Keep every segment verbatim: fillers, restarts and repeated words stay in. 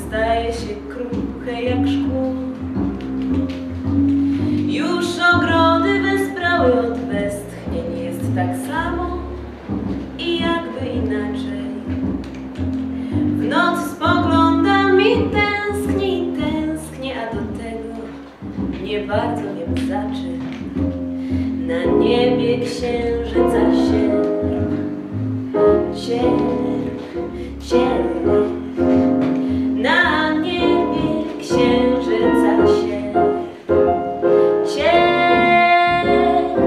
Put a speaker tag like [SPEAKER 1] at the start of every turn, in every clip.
[SPEAKER 1] staje się kruche jak szkło. Już ogrody wysprały od westchnień, jest tak samo i jakby inaczej. W noc spoglądam i tęsknię, i tęsknię, a do tego nie bardzo wiem za czym. Na niebie księżyca sierp, sierp, sierp. Na niebie księżyca sierp, sierp.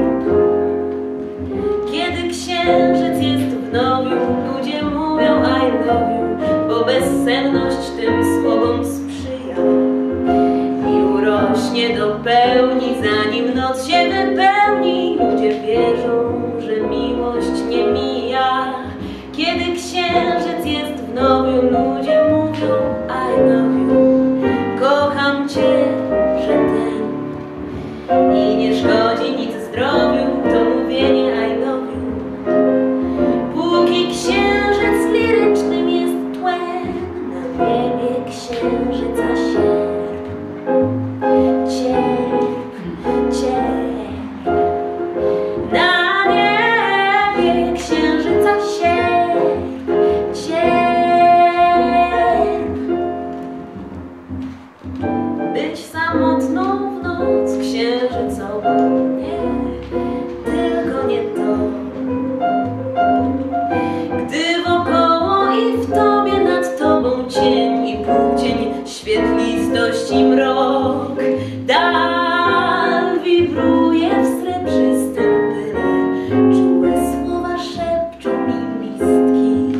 [SPEAKER 1] Kiedy księżyc jest w nowiu, ludzie mówią I love you, bo bezsenność tym słowom sprzyja i urośnie do pełni, zanim noc się wypełni. Ludzie wierzą, że miłość nie mija. Kiedy księżyc jest w nowiu, ludzie mówią I love you, kocham cię, że ten. I nie szkodzi nic zdrowiu to mówienie I love you. Póki księżyc lirycznym jest tłem, na niebie księżyca sierp, cierp, cierp. Na niebie księżyca sierp, cierp. Być samotną w noc księżycową, nie, tylko nie to. Gdy wokoło i w tobie, nad tobą cień i półcień, świetlistość i mrok, dal wibruje w srebrzystym pyle, czułe słowa szepczą mi listki.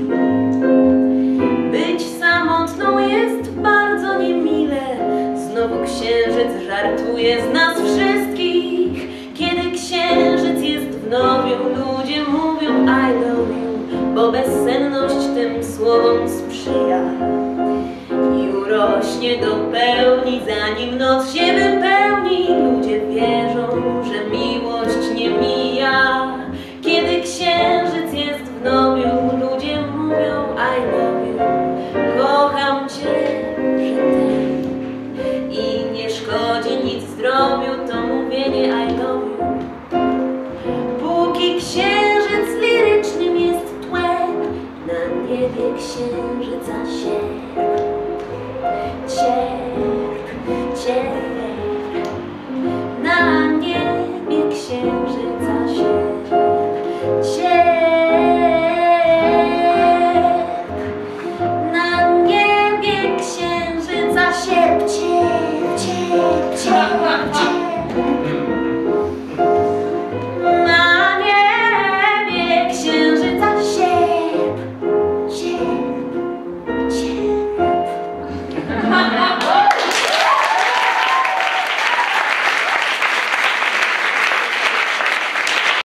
[SPEAKER 1] Być samotną jest bardzo niemile, znowu księżyc żartuje z nas wszystkich. Kiedy księżyc jest w nowiu, ludzie mówią I love you, bo bezsenność tym słowom sprzyja i urośnie do pełni, zanim noc się wypełni. Ludzie wierzą, że miłość nie mija. Kiedy księżyc jest w nowiu, ludzie mówią I love you, kocham cię, że ten. I nie szkodzi nic zdrowiu to mówienie I love you. Póki księżyc lirycznym jest tłem, na niebie księżyca sierp, cierp.